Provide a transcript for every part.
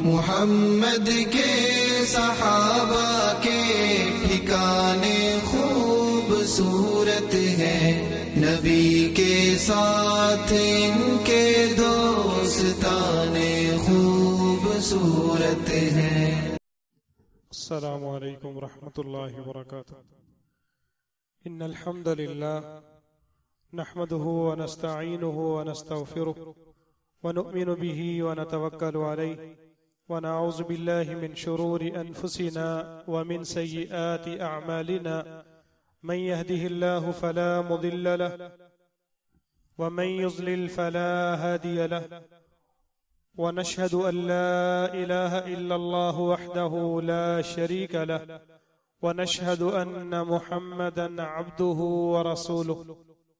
मुहम्मद के सहाबा के ठिकाने खूबसूरत है, नबी के साथ इनके दोस्ताने खूबसूरत है। अस्सलामु अलैकुम रहमतुल्लाहि व बरकातुहू। इन्नल हम्दुलिल्लाह नहमदुहु व नस्तईनुहु व नस्तगफिरुहु व नु'मिनु बिही व नतवक्कलु अलैहि व नऊज़ु बिल्लाहि मिन शुरूरि अनफुसिना व मिन सय्यिआति अअमालिना। मन यहदिहिल्लाहु फला मुदिल्ल लहु व मन युज़लिल फला हादिय लहु व नशहदु अन ला इलाहा इल्लल्लाहु वहदहु ला शरीका लहु व नशहदु अन्न मुहम्मदन अब्दुहु व रसूलुहु।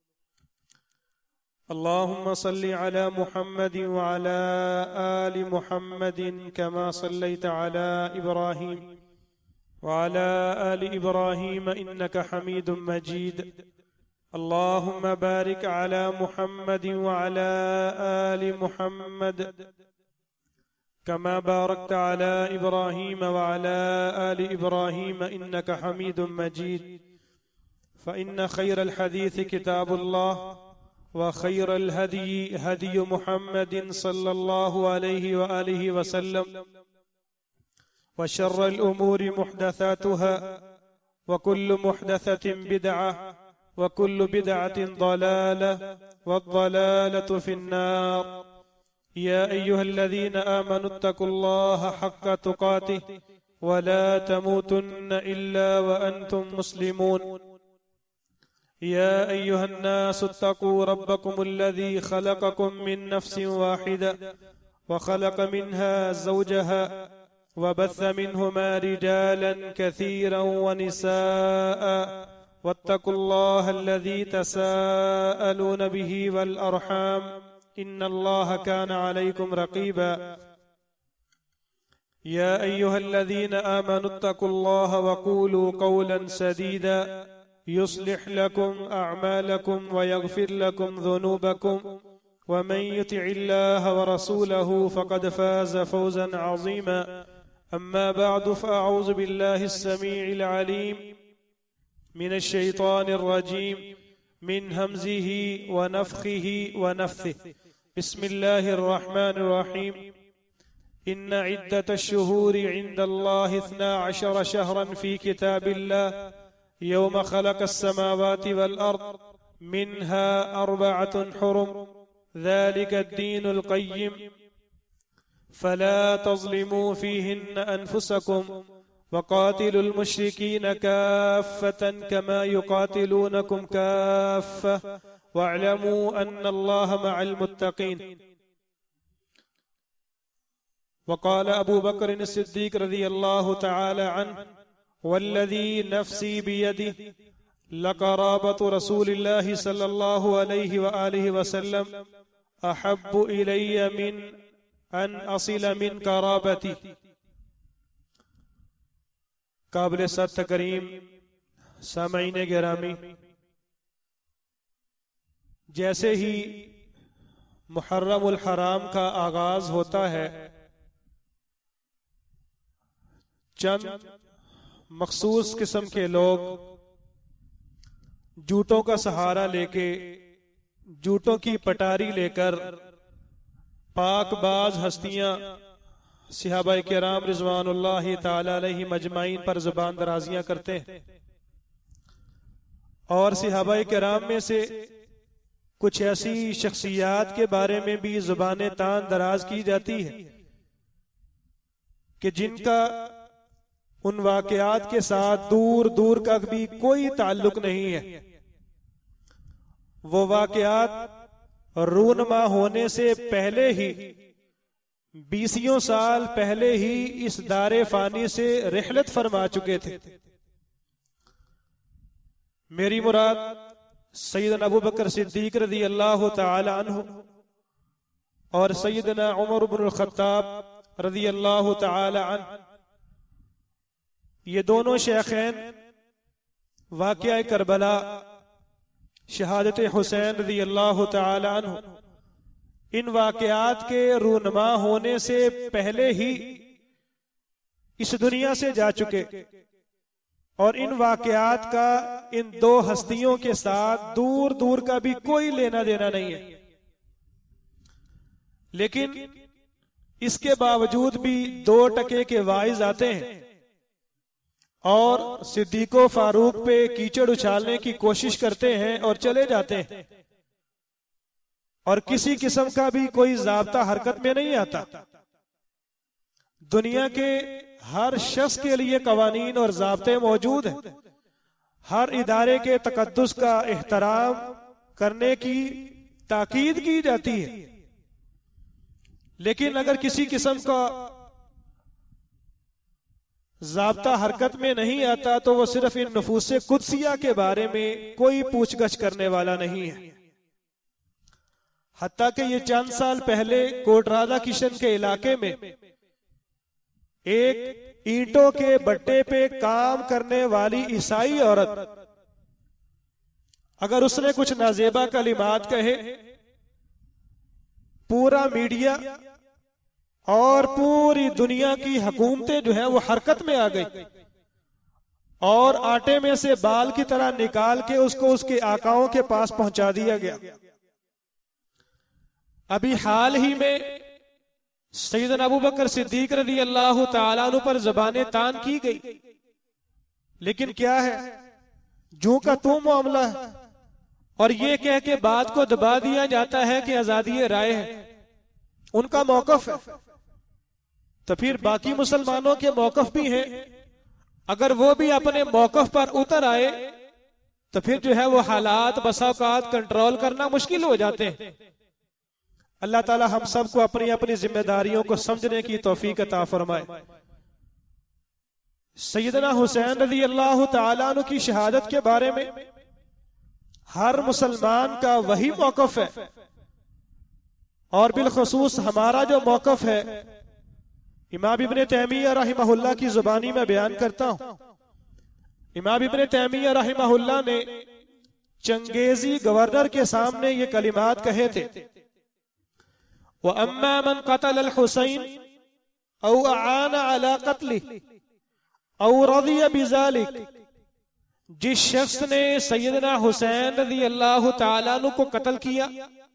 अल्लाहुम्मा सल्लि अला मुहम्मदिन व अला आलि मुहम्मदिन कमा सल्लैता अला इब्राहीम व अला आलि इब्राहीम इन्नका हमीदुम मजीद। अल्लाहुम्मा बारिक अला मुहम्मदिन व अला आलि मुहम्मद कमा बारकता अला इब्राहीम व अला आलि इब्राहीम इन्नका हमीदुम मजीद। फ़इन्न खैरल हदीस किताबुल्लाह व खैरल हदी हदी मुहम्मदिन सल्लल्लाहु अलैहि व आलिहि वसल्लम व शर्रल उमूरि मुहदसातुहा व कुल्लु मुहदसतिन बिदअह व कुल्लु बिदअतिन ضलालह व ضलालतु फिन्नार। या अय्युहल्लज़ीना आमनु इत्तकुल्लाहा हक्का तुकातिह व ला तमूतुन्न इल्ला व अंतुम मुस्लिमून। या अय्युहन्नासु इत्तकू रब्बकुमुल्लज़ी खलक़कुम मिन नफ्सिन वाहिदा व खलक़ मिन्हा ज़ौजहा व बस्स मिन्हुमा रिजालन कसीरन व निसाअ वत्तकुल्लाह अल्लज़ी तसाअलून बिही वल अरहाम इन्नल्लाह काना अलैकुम रक़ीबा। या अय्युहल्लज़ीना आमनु इत्तकुल्लाह व क़ूलू क़ौलन सदीदा युस्लिह लकुम अअमालकुम व यग़फिर लकुम ज़ुनूबकुम व मन युतिइल्लाह व रसूलहु फ़क़द फ़ाज़ फ़ौज़न अज़ीमा। अम्मा बअदु फ़अऊज़ु बिल्लाहिस समीइल अलीम मिनश शैतानिर रजीम मिन हमज़िही व नफ़्ख़िही व नफ़्थिही। बिस्मिल्लाहिर रहमानिर रहीम। इन्न इद्दतश शुहूरि इंदल्लाहि 12 शहरन फ़ी किताबिल्लाह यौम ख़लक़स समावाति वल अर्द मिन्हा अर्बअतुन हुरुम ज़ालिकद्दीनुल क़य्यिम फ़ला तज़लिमू फ़ीहिन्न अनफ़ुसकुम वक़ातिलुल मुश्रिकीन काफ़्फ़तन कमा युक़ातिलूनकुम काफ़्फ़ह वअलमू अन्नल्लाह मअल मुत्तक़ीन। वक़ाल अबू बकर सिद्दीक़ रज़ियल्लाहु तआला अन्हु वल्लज़ी नफ़्सी बियदिही लक़राबतु रसूलिल्लाहि सल्लल्लाहु अलैहि व आलिहि वसल्लम अहब्बु इलय्या मिन अन असिल मिन क़राबती। काबिल सत्त करीम सामईन गिरामी, जैसे ही मुहर्रमुल हराम का आगाज होता है, चंद मखसूस किस्म के लोग जूतों का सहारा लेके, जूतों की पटारी लेकर पाकबाज हस्तियां सहाबाए किराम रिज़वानुल्लाहि ताला अलैहि मजमाइन पर ज़ुबान दराजियां करते हैं। और सहाबाए किराम में से कुछ ऐसी शख्सियात के बारे में भी ज़ुबान तान दराज की जाती है कि जिनका उन वाक़यात के साथ दूर दूर का भी कोई ताल्लुक नहीं है। वो वाक़यात रूनमा होने से पहले ही, 20 साल पहले ही इस दारे फानी से रिहलत फरमा चुके थे। मेरी मुराद सैयदना अबू बकर सिद्दीक़ रज़ियल्लाहु तआला अन्हु और सैयदना उमर इब्नुल ख़त्ताब रज़ियल्लाहु तआला अन्हु, ये दोनों शेखैन वाक़या करबला, शहादत हुसैन रज़ियल्लाहु तआला अन्हु, इन वाकयात के रूनमा होने से पहले ही इस दुनिया से जा चुके और इन वाकयात का इन दो हस्तियों के साथ दूर दूर का भी कोई लेना देना नहीं है। लेकिन इसके बावजूद भी 2 टके के वाइज आते हैं और सिद्दीको फारूक पे कीचड़ उछालने की कोशिश करते हैं और चले जाते हैं और किसी किस्म का भी कोई ज़ाब्ता हरकत में नहीं आता। दुनिया के हर शख्स के लिए कवानीन और ज़ाब्ते मौजूद हैं। हर इदारे के तकद्दुस का एहतराम करने की ताकीद की जाती है। लेकिन अगर किसी किस्म का ज़ाब्ता हरकत में नहीं आता तो वो सिर्फ इन नफूसे कुदसिया के बारे में कोई पूछगछ करने वाला नहीं है। हत्ता कि ये चंद साल पहले कोट राधा किशन के इलाके में एक ईंटों के बट्टे पे काम करने वाली ईसाई औरत अगर उसने कुछ नाजेबा कलिमात कहे, पूरा मीडिया और पूरी दुनिया की हुकूमतें जो है वो हरकत में आ गई और आटे में से बाल की तरह निकाल के उसको उसके आकाओं के पास पहुंचा दिया गया। अभी हाल ही में सैयदना अबू बकर सिद्दीक रज़ी अल्लाह तआला अन्हु पर ज़बाने तान की गई। लेकिन क्या है, जो का तो मामला है और ये कह के बात को दबा दिया जाता है कि आजादी राय है, उनका मौकफ है। तो फिर बाकी मुसलमानों के मौकफ भी हैं, अगर वो भी अपने मौकफ पर उतर आए तो फिर जो है वो हालात बसा औकात कंट्रोल करना मुश्किल हो जाते हैं। अल्लाह ताला हम सबको अपनी अपनी जिम्मेदारियों को समझने की तौफीक अता फरमाए। सैयदना हुसैन रज़ी अल्लाह तआला अन्हु की शहादत के बारे में हर मुसलमान का वही मौकफ है और बिलखुसूस हमारा जो मौकफ है इमाम इब्ने तैमिया रहमहुल्लाह की जुबानी में बयान करता हूं। इमाम इब्ने तैमिया रहमहुल्लाह ने चंगेजी गवर्नर के सामने ये कलिमात कहे थे, व अम्मा मन क़तल अल हुसैन औ आना अला क़त्लिही औ रज़िया बिज़ालिक, जिस शख्स ने सैयदना हुसैन रज़ी अल्लाह तआला अन्हु को कत्ल किया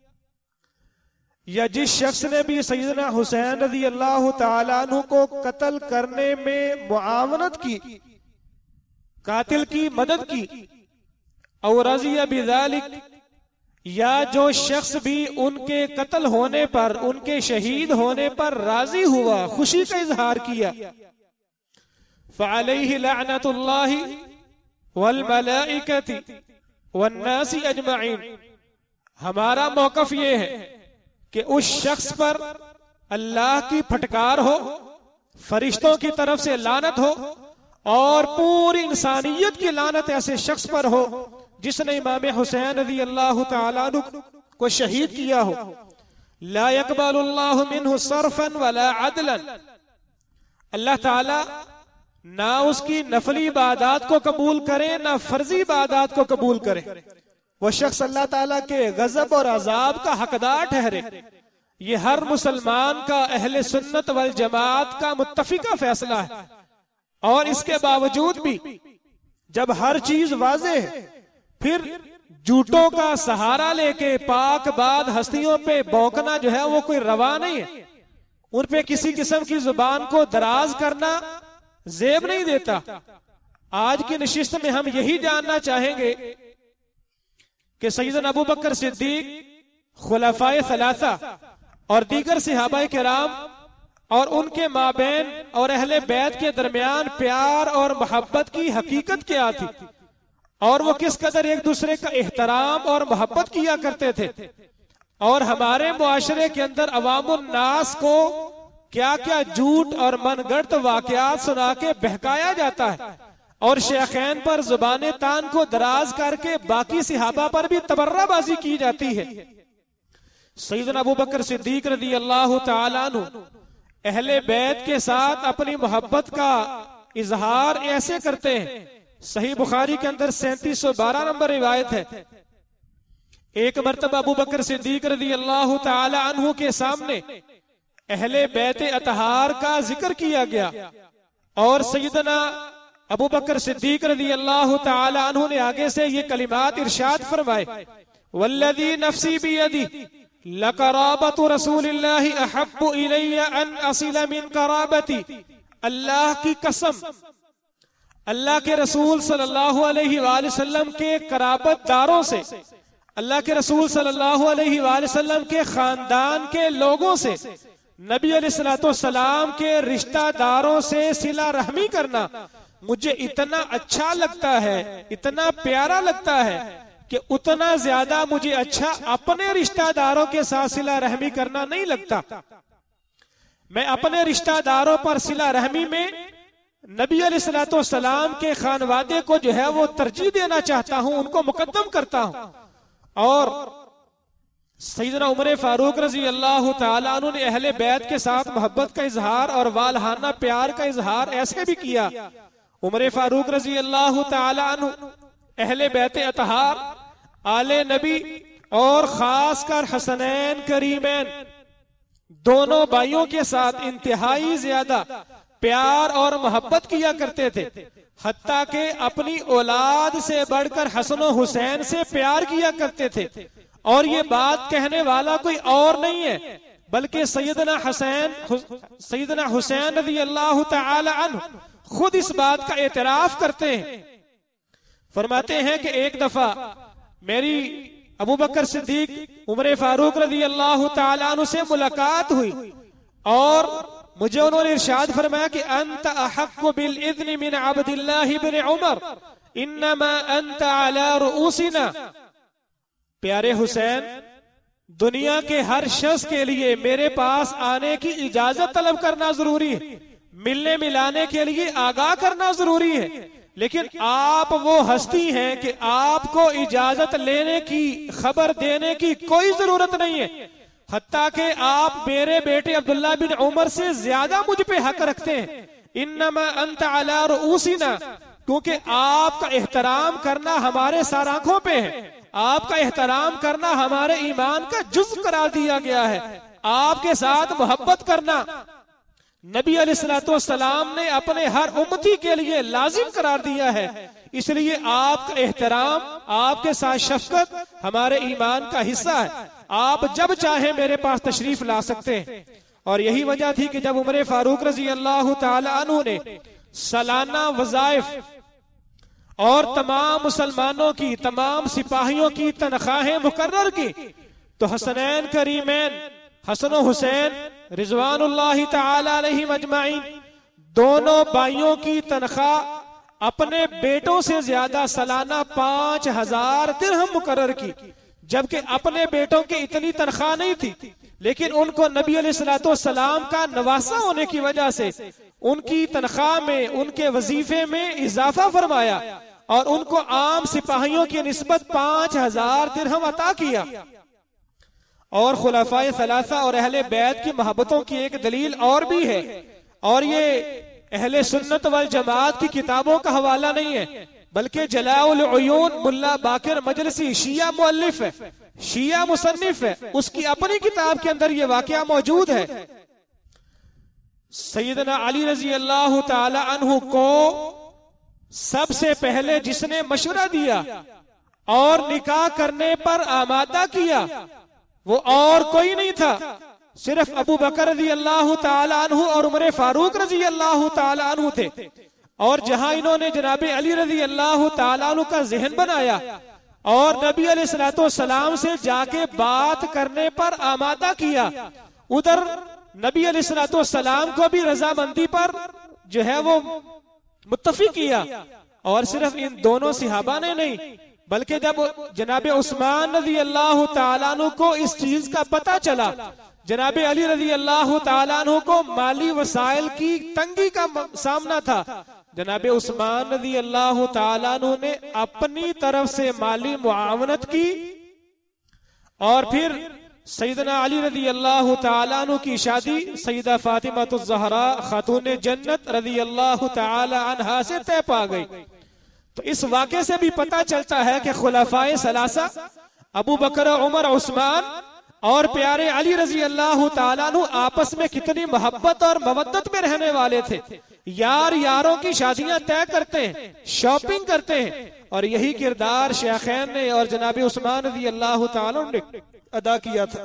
या जिस शख्स ने भी सैयदना हुसैन रज़ी अल्लाह तआला अन्हु को कत्ल करने में मुआवनत की, कातिल की मदद की, और रज़िया बिज़ालिक, या जो शख्स भी उनके कत्ल होने पर, उनके शहीद होने पर राजी हुआ, खुशी का इजहार किया, फ़अलैहि लअनतुल्लाहि वल मलाइकति वन्नासी अजमईन। हमारा मौकफ ये है कि उस शख्स पर अल्लाह की फटकार हो, फरिश्तों की तरफ से लानत हो और पूरी इंसानियत की लानत ऐसे शख्स पर हो जिसने इमाम हुसैन रज़ी अल्लाह तआला अन्हु को शहीद किया हो। ला यक़बलुल्लाहु मिन्हु सर्फन वला अदलन, अल्लाह ताला ना उसकी नफली इबादत को कबूल करे ना फर्जी इबादत को कबूल करे। वो शख्स अल्लाह ताला के गजब और अजाब का हकदार ठहरे। ये हर मुसलमान का, अहले सुन्नत वल जमात का मुत्तफिका फैसला है। और इसके बावजूद भी जब हर चीज वाज़ेह है, फिर झूठों का सहारा लेके पाक बाद हस्तियों पे भौंकना जो है वो कोई रवा नहीं है। उन पे किसी किस्म की जुबान को दराज करना जेब नहीं देता। आज की नशिस्त में हम यही जानना चाहेंगे कि सैयदना अबू बकर सिद्दीक, खुलफाए सलासा और दीगर सहाबाए किराम और उनके माबैन और अहले बैत के दरमियान प्यार और मोहब्बत की हकीकत क्या थी और वो किस कदर एक दूसरे का एहतराम और मोहब्बत किया करते थे। और हमारे मुआशरे के अंदर अवामुन नास को क्या क्या झूठ और मनगढ़ंत वाकयात सुना के बहकाया जाता है और शेखैन पर जुबाने तान को दराज करके बाकी सहाबा पर भी तबर्राबाजी की जाती है। सैयदना अबू बकर सिद्दीक रज़ी अल्लाह तआला अन्हु अहले बैत के साथ अपनी मोहब्बत का इजहार ऐसे करते हैं। सही बुखारी के अंदर 3712 नंबर रिवायत है, एक मर्तबा अबू बकर सिद्दीक रज़ी अल्लाह ताला अन्हु के सामने अहले बैत अतहार का जिक्र किया गया और सैयदना अबू बकर सिद्दीक रज़ी अल्लाह ताला अन्हु ने आगे से ये कलिमात इरशाद फरमाए, वल्लज़ी नफ्सी बियदी लक़राबतु रसूलिल्लाहि अहब्बु इलैया अन असिला मिन क़राबती। अल्लाह की कसम, अल्लाह के रसूल सल्लल्लाहु अलैहि वसल्लम के कराबतदारों से, अल्लाह के रसूल सल्लल्लाहु अलैहि वसल्लम के खानदान के लोगों से, नबी अलैहिस्सलाम के रिश्तेदारों से सिला रहमी करना मुझे इतना अच्छा लगता है, इतना प्यारा लगता है कि उतना ज्यादा मुझे अच्छा अपने रिश्तेदारों के साथ सिला रहमी करना नहीं लगता। मैं अपने रिश्तेदारों पर सिला रहमी में नबी अलैहिस्सलाम के खानवादे को जो है वो तरजीह देना चाहता हूं, उनको मुकद्दम करता हूं। और सैयदना उमर फारूक रजी अल्लाह ताला अन्हु ने अहले बैत के साथ मोहब्बत का इजहार और वालहाना प्यार का इजहार ऐसे भी किया। उमर फारूक रजी अल्लाह ताला अन्हु अहले बैत अतहार, आले नबी और खासकर हसनैन करीमैन दोनों भाइयों के साथ इंतहाई ज्यादा प्यार और मोहब्बत किया करते थे, हत्ता के अपनी औलाद से बढ़कर हसन और हुसैन से प्यार किया करते थे। और ये बात कहने वाला कोई और नहीं है बल्कि सैयदना हुसैन रज़ी अल्लाह ताला अन्हु खुद इस बात का एतराफ करते हैं। फरमाते हैं कि एक दफा मेरी अबू बकर सिद्दीक उमर फारूक रज़ी अल्लाह ताला अन्हु से मुलाकात हुई और मुझे उन्होंने इरशाद फरमाया कि अंत अहक्कु बिल इज़्नि मिन अब्दिल्लाह इब्न उमर इन्नमा अंत अला रुऊसिना। प्यारे हुसैन, दुनिया के हर शख्स के लिए मेरे पास आने की इजाजत तलब करना जरूरी है, मिलने मिलाने के लिए आगाह करना जरूरी है, लेकिन आप वो हस्ती हैं कि आपको इजाजत लेने की, खबर देने की कोई जरूरत नहीं है। हत्ता के आप मेरे बेटे अब्दुल्ला बिन उमर से ज्यादा मुझ पे हक रखते हैं। इन्नमा अंत अला रुऊसिना, क्योंकि आपका एहतराम करना हमारे सर आंखों पे है, आपका एहतराम करना हमारे ईमान का जुज़ करार दिया गया है। आपके साथ मोहब्बत करना नबी अलैहिस्सलाम ने अपने हर उम्मती के लिए लाजिम करार दिया है, इसलिए आपका एहतराम, आपके साथ शफकत हमारे ईमान का हिस्सा है। आप जब चाहे मेरे पास तशरीफ ला सकते हैं। और यही वजह थी कि जब उमर फारूक रजी अल्लाह ताला अन्हु ने सालाना वज़ाइफ और तमाम मुसलमानों की, तमाम सिपाहियों की तनख्वाहें मुकर्रर की, तो हसनैन करीमैन हसन और हुसैन रिजवानुल्लाहि ताला अलैहिम अजमाइन दोनों भाइयों की तनख्वाह अपने बेटों से ज्यादा सालाना 5000 दिरहम मुकर्रर की, जबकि अपने बेटों की इतनी तनख्वाह नहीं थी। लेकिन उनको नबी अलैहिस्सलाम का नवासा होने की वजह से उनकी तनख्वाह में, उनके वजीफे में इजाफा फरमाया और उनको आम सिपाहियों की निस्बत 5000 दिरहम अता किया। और खुलाफाए सलासा और अहले बैत की मोहब्बतों की एक दलील और भी है, और ये अहले सुन्नत वल जमात की किताबों का हवाला नहीं है बल्कि जलाउल उयून मुल्ला बाकिर मजलिसी शिया मुअल्लिफ है, शिया मुसन्निफ है, उसकी अपनी किताब के अंदर ये वाकया मौजूद है। सैयदना अली रजी अल्लाह ताला अन्हु को सबसे पहले जिसने मशवरा दिया और निकाह करने पर आमादा किया वो और कोई नहीं था, सिर्फ अबू बकर रजी अल्लाह ताला अन्हु और उमर फारूक रजी अल्लाह ताला अन्हु थे। और जहां इन्होंने जनाबे अली रजी अल्लाह ताला अन्हु का जहन बनाया और नबी अलैहिस्सलाम से जाके बात करने पर आमादा किया, उधर नबी अलैहिस्सलाम को भी रजामंदी पर जो है वो मुत्तफिक किया। और सिर्फ इन दोनों सिहाबा ने नहीं बल्कि जब जनाबे उस्मान रजी अल्लाह ताला अन्हु को इस चीज का पता चला, जनाबे अली रजी अल्लाह ताला अन्हु को माली वसाइल की तंगी का सामना था, जनाबे उस्मान रजी अल्लाह ताला अन्हु ने अपनी तरफ से माली मुआवनत की और फिर सैयदना अली रजी अल्लाह ताला अन्हु की शादी सैयदा फातिमा ज़हरा खातून जन्नत रजी अल्लाह ताला अन्हा से तय पा गई। तो इस वाक़े से भी पता चलता है कि खुलाफाए सलासा अबू बकर, उमर, उस्मान और प्यारे अली रजी अल्लाह ताला अन्हु आपस में कितनी मोहब्बत और मवद्दत में रहने वाले थे। यार यारों की शादियां तय करते हैं, शॉपिंग करते हैं, और यही किरदार शेखैन ने और जनाब उस्मान रजी अल्लाह ताला ने अदा किया था।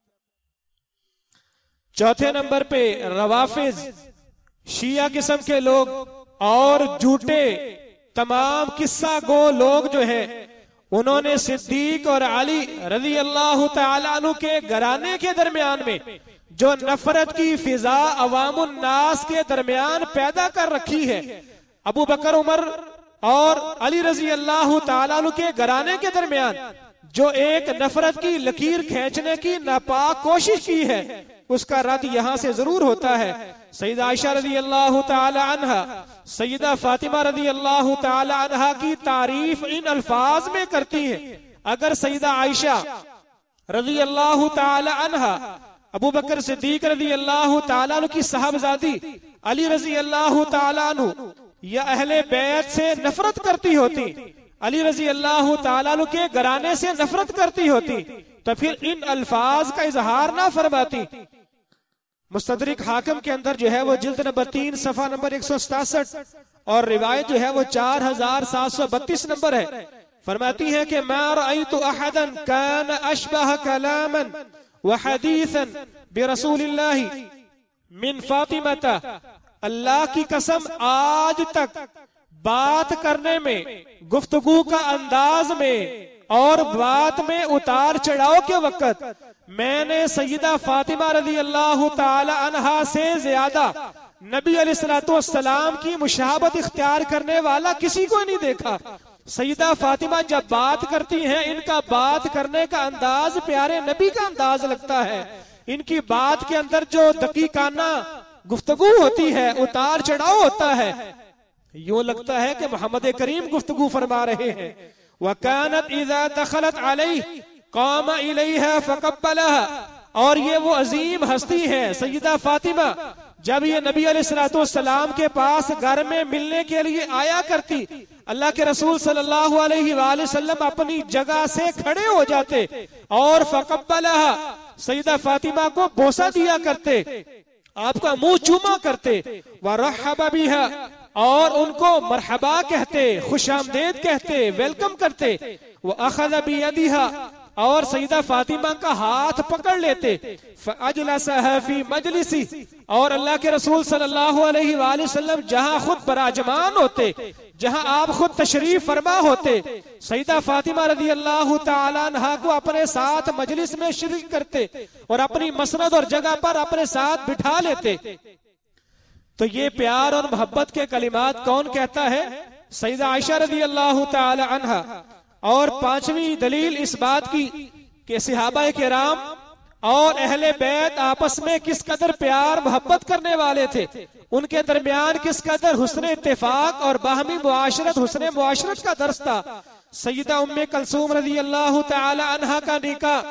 चौथे नंबर पे रवाफिज, शिया किस्म के लोग और झूठे तमाम किस्सा गो लोग जो हैं, उन्होंने सिद्दीक और अली रजी अल्लाह ताला अन्हु के घराने के दरमियान में जो नफरत की फिजा अवामुन नास के दरमियान पैदा कर रखी है, अबू बकर, उमर और अली रजी अल्लाह ताला अन्हु के घराने के दरमियान जो एक नफरत की लकीर खींचने की नापाक कोशिश की है, उसका रद्द यहां से जरूर होता है। सईदा आयशा रजी अल्लाह ताला अन्हा सईदा फातिमा रजी अल्लाह ताला अन्हा की तारीफ इन अल्फाज में करती है, अगर सईदा आयशा रजी अल्लाह ताला अन्हा अबू बकर सिद्दीक रजी अल्लाह ताला अन्हु की साहबजादी अली रजी अल्लाह ताला अन्हु या अहले बैत से नफरत करती होती, अली रजी अल्लाह ताला अन्हु के घराने से नफरत करती होती, तो फिर इन अल्फाज का इजहार ना फरमाती। मुस्तदरिक हाकिम के अंदर जो है वो जिल्द नंबर 3 सफा नंबर 167 और रिवायत जो है वो 4732 नंबर है। फरमाती है कि मा रअयतु अहदन कान अशबह कलामन व हदीसन बिरसूलिल्लाहि मिन फातिमाता। अल्लाह की कसम, आज तक बात करने में, गुफ्तगू का अंदाज में और बात में उतार चढ़ाव के वक्त मैंने सैयदा फातिमा रजी अल्लाह ताला अन्हा से ज्यादा नबी अलैहिस्सलातु वस्सलाम की मुशाहबत इख्तियार करने वाला किसी को नहीं देखा। सैयदा फातिमा जब बात करती हैं, इनका बात करने का अंदाज प्यारे नबी का अंदाज लगता है। इनकी बात के अंदर जो दकीकाना गुफ्तगू होती है, उतार चढ़ाव होता है, यूं लगता है कि मोहम्मद करीम गुफ्तगू फरमा रहे हैं। वकानत इज़ा दखलत अलैहि क़ाम इलैहा फ़क़ब्बलहा। और ये वो अजीम हस्ती है सैयदा फातिमा, जब ये नबी अलैहिस्सलाम के पास घर में मिलने के लिए आया करती, अल्लाह के रसूल सल्लल्लाहु अलैहि वसल्लम अपनी जगह से खड़े हो जाते और फ़क़ब्बलहा, सैयदा फातिमा को बोसा दिया करते, आपका मुंह चूमा करते, व रहबा बिहा, और उनको मरहबा कहते, खुशामदेद कहते, वेलकम करते, वो अखज़ बियदिहा, और सईदा फातिमा का हाथ पकड़ लेते, फअजलसहा फी मजलिसी, और अल्लाह के रसूल सल्लल्लाहु अलैहि वसल्लम जहां खुद बराजमान होते, जहां आप खुद तशरीफ फरमा होते, सईदा फातिमा रजी अल्लाह ताला अन्हा को अपने साथ मजलिस में शिरक करते और अपनी मसनद और जगह पर अपने साथ बिठा लेते। तो ये प्यार और मोहब्बत के कलिमात कौन कहता है? सईदा आयशा रजी अल्लाह ताला अन्हा। और पांचवी दलील इस बात की कि सहाबा किराम और अहले बैत आपस में किस कदर प्यार मोहब्बत करने वाले थे, उनके दरमियान किस कदर हुस्न इत्तेफाक और बाहमी मुआशरत, हुस्न मुआशरत का दर्स था। सैयदा उम्मे कलसूम रजी अल्लाह ताला अन्हा का निकाह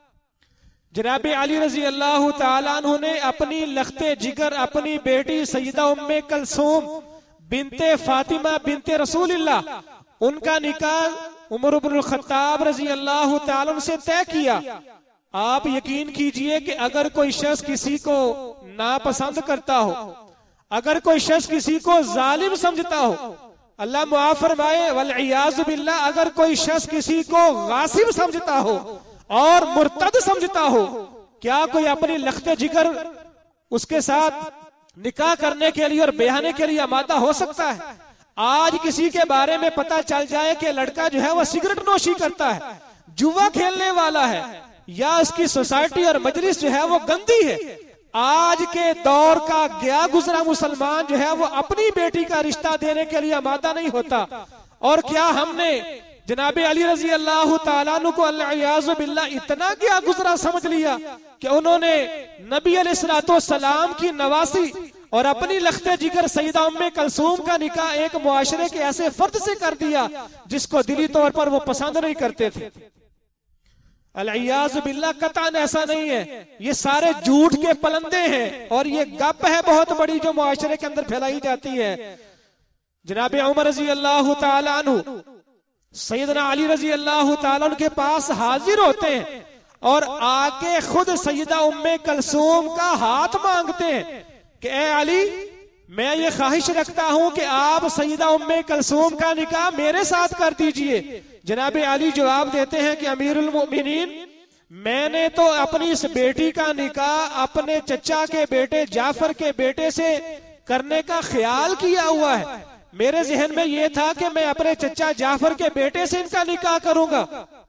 जनाब अली रजी अल्लाह ताला अन्हु ने अपनी लख्ते जिगर अपनी बेटी सैयदा उम्मे कलसूम बिनते फातिमा बिनते रसूलिल्लाह, उनका निकाह उमर इब्नुल खत्ताब रजी अल्लाह ताला से तय किया। आप यकीन कीजिए कि अगर कोई शख्स किसी को नापसंद करता हो, अगर कोई शख्स किसी को जालिम समझता हो, अल्लाह मुआफ़ फरमाए वल-इयाज़ु बिल्लाह, अगर कोई शख्स किसी को गासिब समझता हो और मुर्तद समझता हो, क्या कोई अपनी लख्ते जिगर उसके साथ निकाह करने के लिए और ब्याहने के लिए आमादा हो सकता है? आज किसी के बारे में पता चल जाए कि लड़का जो है वह सिगरेट नोशी करता है, जुआ खेलने वाला है, या उसकी सोसाइटी और मजलिस जो है वो गंदी है, आज के दौर का गया गुजरा मुसलमान जो है वो अपनी बेटी का रिश्ता देने के लिए आमादा नहीं होता। और क्या हमने जनाबे अली रजी अल्लाह ताला अन्हु को अल-इयाज़ु बिल्लाह इतना गया गुजरा समझ लिया कि उन्होंने नबी अलैहिस्सलातु वस्सलाम की नवासी और अपनी लख्ते जिगर सईदा उम्मे कलसूम का निकाह एक मुआशरे के ऐसे फर्द से कर दिया जिसको दिली तौर पर वो पसंद नहीं करते थे। अल-इयाज़ु बिल्लाह कतन ऐसा नहीं है, ये सारे झूठ के पलंदे हैं और ये गप है बहुत बड़ी जो मुआशरे के अंदर फैलाई जाती है। जनाबे उमर रजी अल्लाह ताला अन्हु सैयदना अली रजी अल्लाह ताला के पास हाजिर होते हैं और आके खुद सैयदा उम्मे कलसूम का हाथ मांगते हैं कि ए अली, मैं ये ख्वाहिश रखता हूं कि आप सैयदा उम्मे कलसूम का निकाह मेरे साथ कर दीजिए। जनाब अली जवाब देते हैं कि अमीरुल मोमिनीन, मैंने तो अपनी इस बेटी का निकाह अपने चचा के बेटे जाफर के बेटे से करने का ख्याल किया हुआ है। मेरे जहन में यह था कि मैं अपने चचा जाफर के बेटे से इनका निकाह करूंगा।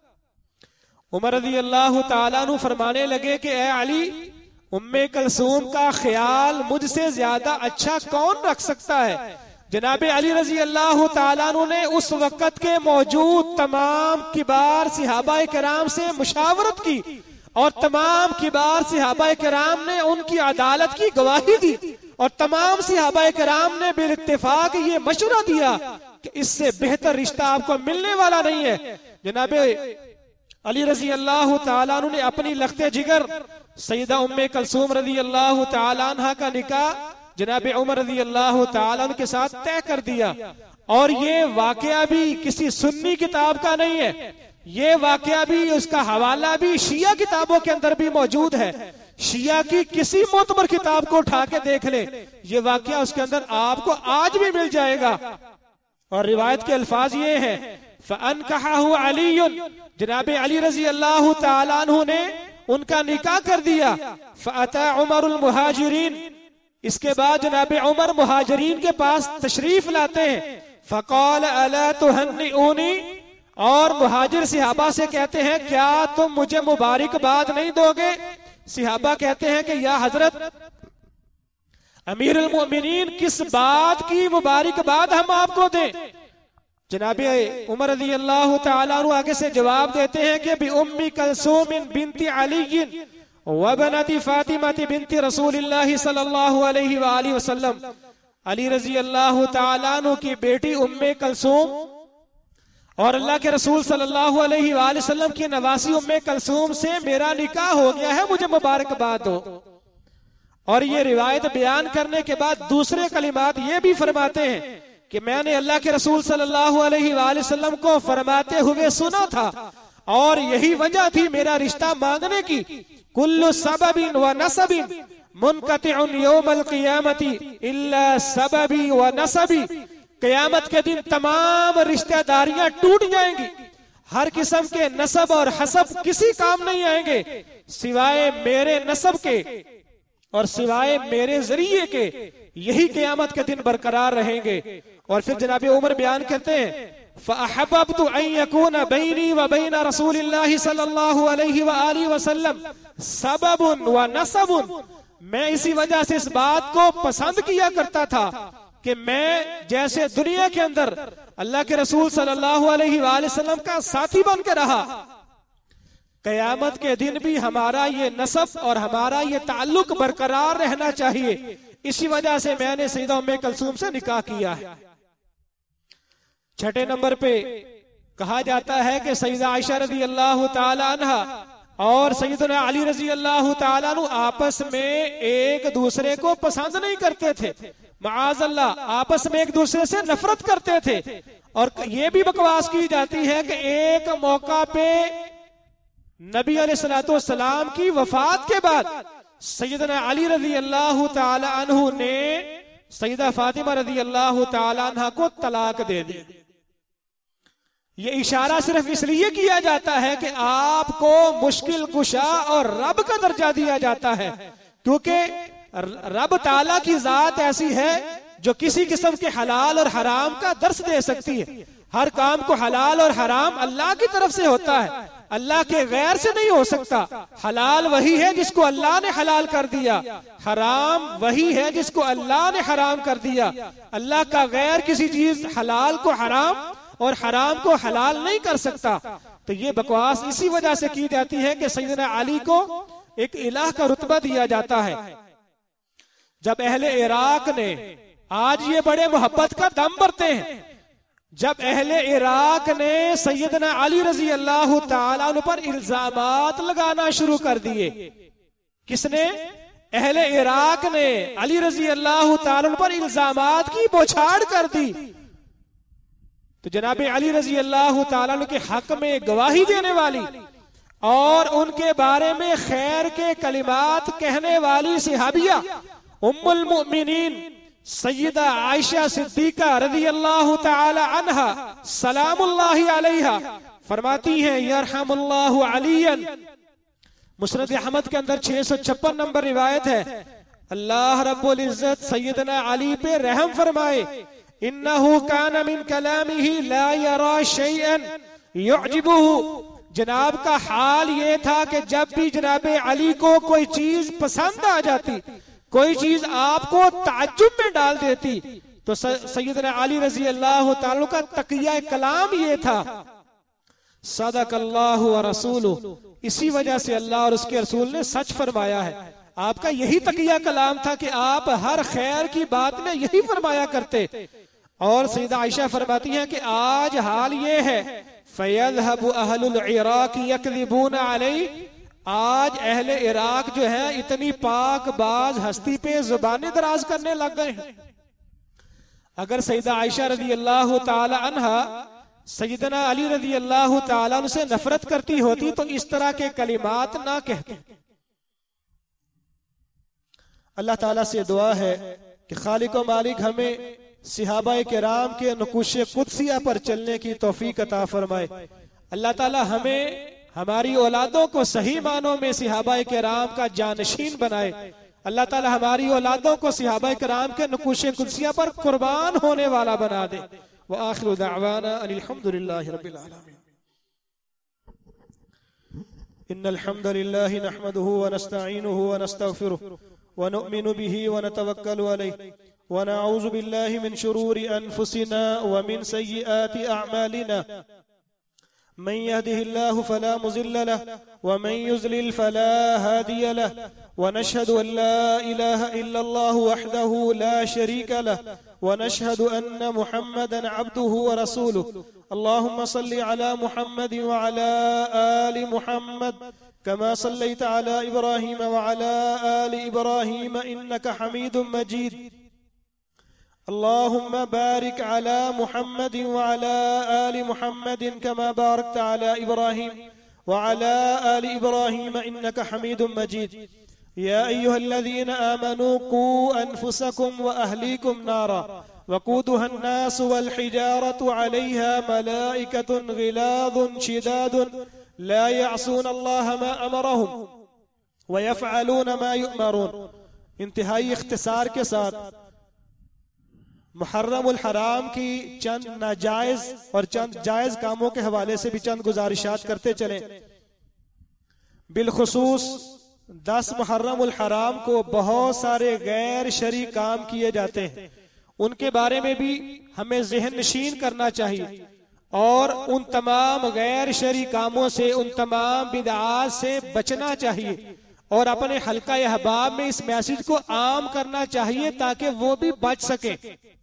उमर रज़ी अल्लाह ताला अन्हु फरमाने लगे कि ए अली, उम्मे कलसूम का ख्याल मुझसे ज्यादा अच्छा कौन रख सकता है। जनाब अली रजी अल्लाह ताला अन्हु ने उस वक्त के मौजूद तमाम किबार सहाबा किराम से मुशावरत की और तमाम किबार सहाबा किराम ने उनकी अदालत की गवाही दी और तमाम सहाबा किराम ने बिल-इत्तिफाक ये मशवरा दिया कि इससे बेहतर रिश्ता आपको मिलने वाला नहीं है। जनाब अली रजी अल्लाह ताला अन्हु ने अपनी लख्ते जिगर सैयदा उम्मे कलसूम रजी अल्लाह ताला अन्हा का निकाह जनाब उमर रजी अल्लाह ताला अन्हु के साथ तय कर दिया। और ये वाकया भी किसी सुन्नी किताब का नहीं है, ये वाकया भी, उसका हवाला भी शिया किताबों के अंदर भी मौजूद है। शिया की किसी मोतबर किताब को उठा के देख ले, ये वाकया उसके अंदर आपको आज भी मिल जाएगा। और रिवायत के अल्फाज ये हैं, फ़अनकहहु अलीयुन, जनाब अली रजी अल्लाह ताला अन्हु ने उनका निकाह कर दिया। फ़अता उमरुल मुहाजिरीन, इसके बाद जनाब उमर मुहाजिरीन के पास तशरीफ लाते हैं। फ़क़ाल अला तुहन्निऊनी, और मुहाजिर सहाबा से कहते हैं क्या तुम मुझे मुबारकबाद नहीं दोगे। सहाबा कहते हैं कि या हजरत अमीरुल मोमिनीन, किस बात की मुबारकबाद हम आपको दें। जनाब उमर रज़ी अल्लाह ताला अन्हु आगे से जवाब देते हैं कि बि उम्मी कलसूम बिनती अली व बनती फातिमा बिनती रसूलिल्लाह सल्लल्लाहु अलैहि व आलिहि वसल्लम, अली रज़ी अल्लाह ताला अन्हु की बेटी उम्मे कलसूम और अल्लाह के रसूल सल्लल्लाहु अलैहि वसल्लम की नवासी उम्मे कलसूम से मेरा निकाह हो गया है, मुझे मुबारकबाद दो। और ये रिवायत बयान करने के बाद दूसरे कलिमात ये भी फरमाते हैं कि मैंने अल्लाह के रसूल सल्लल्लाहु अलैहि वसल्लम को फरमाते हुए सुना था और यही वजह थी मेरा रिश्ता मांगने की। कुल्लु सबबिन व नसबिन मुनक़तिउन यौमल क़ियामती इल्ला सबबी व नसबी, क़यामत के दिन तमाम रिश्तेदारियां टूट जाएंगी, हर किस्म के नसब और हसब किसी काम नहीं आएंगे सिवाय मेरे नसब के और सिवाय मेरे जरिए के, यही क़यामत के दिन बरकरार रहेंगे। और फिर जनाब उमर बयान करते हैं, फ़अहबब्तु अन यकून बैनी व बैन रसूलिल्लाहि सल्लल्लाहु अलैहि व आलिहि वसल्लम सबबुन व नसबुन, मैं इसी वजह से इस बात को पसंद किया करता था कि मैं जैसे दुनिया के अंदर अल्लाह के रसूल सल्लल्लाहु अलैहि वसल्लम का साथी बन के रहा, कयामत के दिन भी हमारा ये नसब और हमारा ये ताल्लुक बरकरार रहना चाहिए। इसी वजह से मैंने सैयदा उम्मे कलसूम से निकाह किया है। छठे नंबर पे कहा जाता है कि सैयदा आयशा रज़ी अल्लाह ताला अन्हा और सैयदना अली रज़ी अल्लाह ताला अन्हु आपस में एक दूसरे को पसंद नहीं करते थे, माअज़ल्लाह आपस में एक दूसरे से नफरत करते थे। और ये भी बकवास की जाती है कि एक मौका पे नबी अलैहिस्सलातु वस्सलाम की वफात के बाद सैयदना अली रज़ी अल्लाह ताला अन्हु ने सैयदा फातिमा रज़ी अल्लाह ताला अन्हा को तलाक दे दी। ये इशारा सिर्फ इसलिए किया जाता है कि आपको मुश्किल कुशा और रब का दर्जा दिया जाता है, क्योंकि रब ताला की जात ऐसी है जो किसी किस्म के हलाल और हराम का दर्स दे सकती है। हर काम को हलाल और हराम अल्लाह की तरफ से होता है, अल्लाह के गैर से नहीं हो सकता। हलाल वही है जिसको अल्लाह ने हलाल कर दिया, हराम वही है जिसको अल्लाह ने हराम कर दिया। अल्लाह का गैर किसी चीज हलाल को हराम और हराम को हलाल नहीं कर सकता। तो ये बकवास इसी वजह से की जाती है कि सैयदना अली को एक इलाह का रुतबा दिया जाता है। जब अहले इराक ने, आज ये बड़े मोहब्बत का दम भरते हैं, जब अहले इराक ने सैयदना अली रजी अल्लाह ताला अन्हु पर इल्जामात लगाना शुरू कर दिए। किसने? अहले इराक ने अली रजी अल्लाह ताला अन्हु पर इल्जामात की बौछार कर दी तो जनाब अली रजी अल्लाह ताला अन्हु के हक में गवाही देने वाली और उनके बारे में खैर के कलिमात कहने वाली सहाबिया उम्मुल मुमिनीन सैयदा आयशा सिद्दीका रज़ी अल्लाह ताला अन्हा सलामुल्लाहि अलैहा फरमाती हैं, यरहमुल्लाहु अलियन, मुस्नद अहमद के अंदर 656 नंबर रिवायत है, अल्लाह रब्बुल इज्जत सैयदना अली पे रहम फरमाए, इन्नहु कान मिन कलामिही ला यरा शैअन युअजिबुहु, जनाब का हाल ये था कि जब भी जनाब अली को कोई चीज पसंद आ जाती, कोई चीज आपको ताज्जुब में डाल देती, तो सैयदना अली रजी अल्लाह ताला का तकिया कलाम ये था, सदक़ल्लाहु व रसूलुहु, इसी वजह से अल्लाह और उसके रसूल ने सच फरमाया है। आपका यही तकिया कलाम था कि आप हर खैर की बात में यही फरमाया करते। और सैयदा आयशा फरमाती हैं कि आज हाल ये है, फयज़हबु अहलुल इराक यकज़िबून अलैहि, आज अहले इराक जो है इतनी पाक बाज हस्ती पे जुबानें दराज करने लग गए हैं। अगर सैयदा आयशा रज़ी अल्लाह ताला अन्हा सैयदना अली रज़ी अल्लाह ताला अन्हु से नफरत करती होती तो इस तरह के कलिमात ना कहती। अल्लाह ताला से दुआ है कि खालिक व मालिक हमें सहाबाए किराम के नुकुशे कुदसिया पर चलने की तौफीक अता फरमाए। अल्लाह ताला हमें हमारी औलादों को सही मानों में सहाबाए किराम का जानशीन बनाए। अल्लाह ताला हमारी औलादों को सहाबाए किराम के नुकुशे कुदसिया पर कुर्बान होने वाला बना दे। व आखिरु दअवाना अनिल हम्दुलिल्लाहि रब्बिल आलमीन। इन्नल हम्दुलिल्लाहि नहमदुहु व नस्तईनुहु व नस्तगफिरुहु व नु'मिनु बिही व नतवक्कलु अलैहि व नऊज़ु बिल्लाहि मिन शुरूरि अनफुसिना व मिन सय्यिआति अअमालिना मन यहदिहिल्लाहु फला मुज़िल्ल लहु व मन युज़लिल फला हादिय लहु व नशहदु अन ला इलाहा इल्लल्लाहु वहदहु ला शरीका लहु व नशहदु अन्न मुहम्मदन अब्दुहु व रसूलुहु। अल्लाहुम्मा सल्लि अला मुहम्मद व अला आलि मुहम्मद कमा सल्लैता अला इब्राहीम व अला आलि इब्राहीम इन्नका हमीदुम मजीद। अल्लाहुम्मा बारिक अला मुहम्मद व अला आलि मुहम्मद कमा बारकता अला इब्राहीम व अला आलि इब्राहीम इन्नका हमीदुम मजीद। या अय्युहल्लज़ीना आमनू कू अनफुसकुम व अहलीकुम नारा वक़ूदुहा अन्नासु वल हिजारतु अलैहा मलाइकतुन गिलादुन शिदादुन ला यअसून अल्लाह मा अमरहुम व यफ़अलून मा युअमरून। इंतहाई इख्तिसार के साथ मुहर्रमुल हराम की चंद नाजायज और चंद जायज कामों के हवाले से भी चंद गुजारिशात करते चले। बिलखुसूस 10 मुहर्रमुल हराम को बहुत सारे गैर शरई काम किए जाते हैं, उनके बारे में भी हमें ज़हन नशीन करना चाहिए और उन तमाम गैर शरई कामों से, उन तमाम बिदआत से बचना चाहिए और अपने हल्का अहबाब में इस मैसेज को आम करना चाहिए ताकि वो भी बच सके।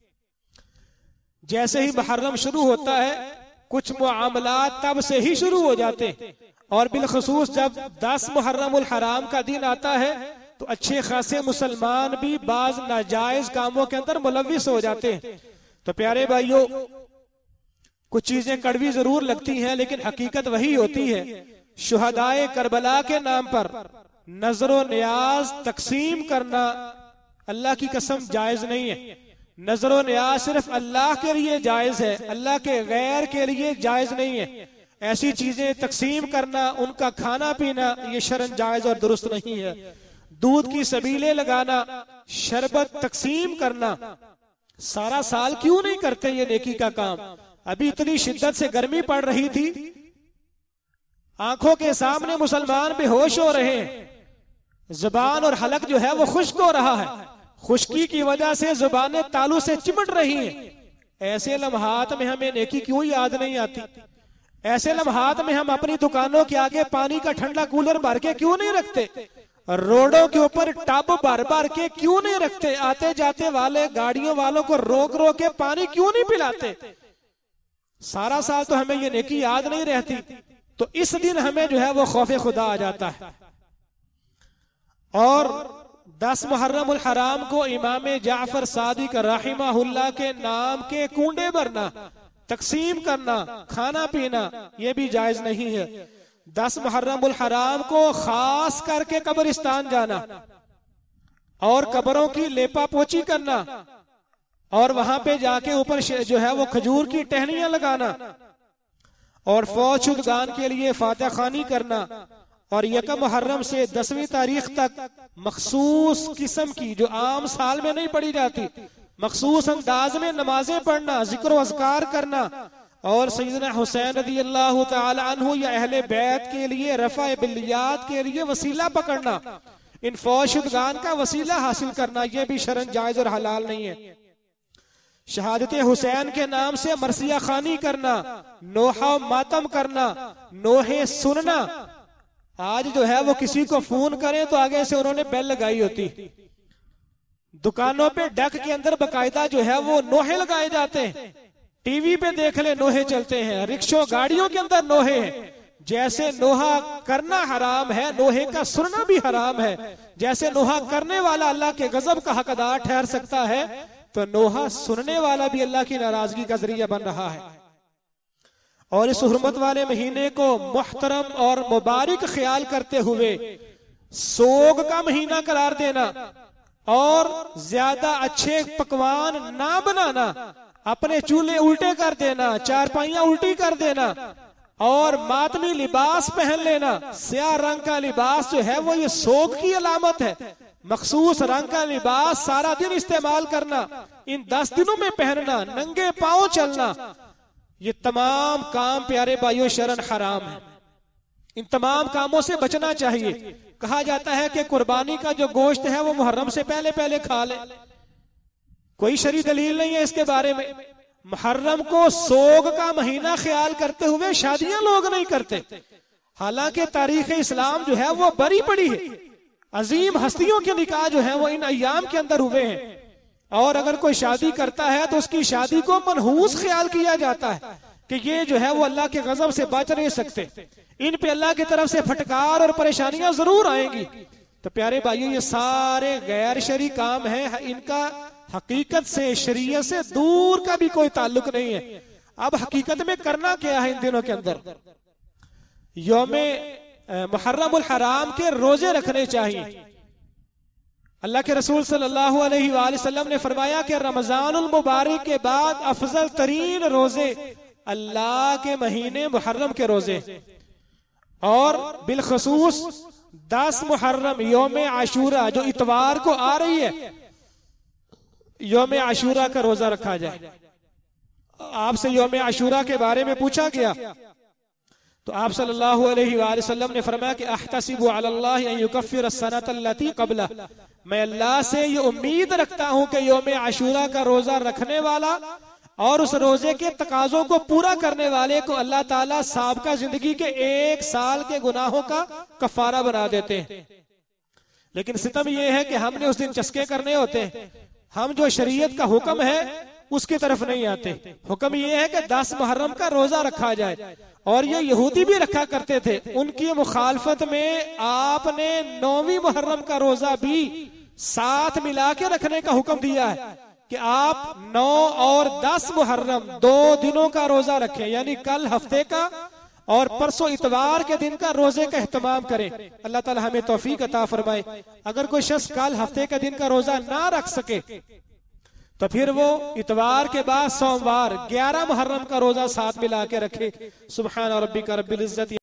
जैसे ही मुहर्रम शुरू होता है कुछ मुआमलात तब से ही शुरू हो जाते हैं और बिलखुसूस जब 10 मुहर्रमुल हराम का दिन आता है तो अच्छे खासे मुसलमान भी बाज नाजायज कामों के अंदर मुलव्विस हो जाते हैं। तो प्यारे भाइयों, कुछ चीजें कड़वी जरूर लगती हैं लेकिन हकीकत वही होती है। शुहदाए करबला के नाम पर नजरो नियाज तकसीम करना अल्लाह की कसम जायज नहीं है। नजरो नियाज सिर्फ अल्लाह के लिए जायज है, अल्लाह के गैर के लिए जायज नहीं है। ऐसी चीजें तकसीम करना, उनका खाना पीना, ये शरन जायज और दुरुस्त नहीं है। दूध की सबीलें लगाना, शरबत तकसीम करना, सारा साल क्यों नहीं करते ये नेकी का काम? अभी इतनी शिद्दत से गर्मी पड़ रही थी, आंखों के सामने मुसलमान बेहोश हो रहे हैं, जुबान और हलक जो है वो खुश्क हो रहा है, खुश्की की वजह से जुबानें तालू से चिमट रही हैं। ऐसे लम्हात में हमें नेकी क्यों याद नहीं आती? ऐसे लम्हात में हम अपनी दुकानों के आगे पानी का ठंडा कूलर भर के क्यों नहीं रखते? रोडों के ऊपर टब भर भर के क्यों नहीं रखते? आते जाते वाले गाड़ियों वालों को रोक रोक के पानी क्यों नहीं पिलाते? सारा साल तो हमें ये नेकी याद नहीं रहती, तो इस दिन हमें जो है वो खौफे खुदा आ जाता है। और 10 मुहर्रमुल हराम को इमाम जाफर सादिक रहमहुल्लाह के नाम के कुंडे भरना, तकसीम करना, खाना पीना, ये भी जायज नहीं है। 10 मुहर्रमुल हराम को खास करके कब्रिस्तान जाना और कब्रों की लेपा पोची करना और वहां पे जाके ऊपर जो है वो खजूर की टहनियां लगाना और फौज शुदगान के लिए फातिहा खानी करना और यकम मुहर्रम से 10वीं तारीख तक मखसूस किस्म की, जो आम साल में नहीं पढ़ी जाती, मखसूस अंदाज में नमाजें पढ़ना, जिक्र व अज़कार करना और सैयदना हुसैन रज़ी अल्लाह तआला अन्हु या अहले बैत के लिए रफ़ा बिल्लियात के लिए वसीला पकड़ना, इन फौज शुदगान का वसीला हासिल करना, यह भी शरन जायज और हलाल नहीं है। शहादत हुसैन के नाम से मरसिया खानी करना, नोहा मातम करना, नोहे सुनना। आज जो है वो किसी को फोन करें तो आगे से उन्होंने बेल लगाई होती, दुकानों पे डक के अंदर बकायदा जो है वो नोहे लगाए जाते हैं, टीवी पे देख ले नोहे चलते हैं, रिक्शों गाड़ियों के अंदर नोहे हैं। जैसे नोहा करना हराम है, नोहे का सुनना भी हराम है। जैसे नोहा करने वाला अल्लाह के गजब का हकदार ठहर सकता है, तो नोहा सुनने वाला भी अल्लाह की नाराजगी का जरिया बन रहा है। और इस हुर्मत वाले महीने को मुहतरम और मुबारक ख्याल करते हुए सोग का महीना करार देना और ज्यादा अच्छे पकवान ना बनाना, अपने चूल्हे उल्टे कर देना, चारपाइयां उल्टी कर देना और मातमी लिबास पहन लेना। स्याह रंग का लिबास जो है वो ये सोग की अलामत है। मखसूस रंग का लिबास सारा दिन इस्तेमाल करना, इन 10 दिनों में पहनना, नंगे पांव चलना, ये तमाम काम प्यारे भाइयों शरन हराम है। इन तमाम कामों से बचना चाहिए। कहा जाता है कि कुर्बानी का जो गोश्त है वो मुहर्रम से पहले पहले खा ले, कोई शरई दलील नहीं है इसके बारे में। मुहर्रम को सोग का महीना ख्याल करते हुए शादियां लोग नहीं करते, हालांकि तारीख इस्लाम जो है वो बड़ी पड़ी है। अजीम हस्तियों के निकाह जो है वो इन अय्याम के अंदर हुए हैं और अगर कोई शादी करता है तो उसकी शादी को मनहूस ख्याल किया जाता है कि ये जो है वो अल्लाह के गजब से बच नहीं सकते, इन पे अल्लाह की तरफ से फटकार और परेशानियां जरूर आएंगी। तो प्यारे भाइयों ये सारे गैर शरई काम है, इनका हकीकत से शरीयत से दूर का भी कोई ताल्लुक नहीं है। अब हकीकत में करना क्या है इन दिनों के अंदर? यौमे मुहर्रमुल हराम के रोजे रखने चाहिए। अल्लाह के रसूल सल्लल्लाहु अलैहि वसल्लम ने फरमाया कि रमजानुल मुबारक के बाद अफजल तरीन रोजे अल्लाह के महीने मुहर्रम के रोजे और बिलखसूस 10 मुहर्रम यौमे आशूरा जो इतवार को आ रही है, यौमे आशूरा का रोजा रखा जाए। आपसे यौमे आशूरा के बारे में पूछा गया तो आप सल्लल्लाहु अलैहि वसल्लम ने फरमाया कि अहतसिबु अलल्लाह अन युकफ्फिर अस्सनत अल्लती क़ब्ला, मैं अल्लाह से ये उम्मीद रखता हूं कि यौमे आशूरा का रोजा रखने वाला और उस रोजे के तकाजों को पूरा करने वाले को अल्लाह ताला साबिक़ा जिंदगी के 1 साल के गुनाहों का कफारा बना देते हैं। लेकिन सितम यह है कि हमने उस दिन चस्के करने होते हैं, हम जो शरीयत का हुक्म है उसकी तरफ नहीं आते। हुक्म यह है कि 10 मुहर्रम का रोजा रखा जाए और ये यहूदी भी रखा करते थे, उनकी मुखालफत में आपने 9वीं मुहर्रम का रोजा भी साथ मिला के रखने का हुक्म दिया है कि आप 9 और 10 मुहर्रम 2 दिनों का रोजा रखें, यानी कल हफ्ते का और परसों इतवार के दिन का रोजे का एहतमाम करें। अल्लाह ताला हमें तौफीक अता फरमाए। अगर कोई शख्स कल हफ्ते के दिन का रोजा ना रख सके तो फिर वो इतवार के बाद सोमवार 11 मुहर्रम का रोजा साथ मिला के रखे। सुब्हान रब्बिका रब्बिल इज्जति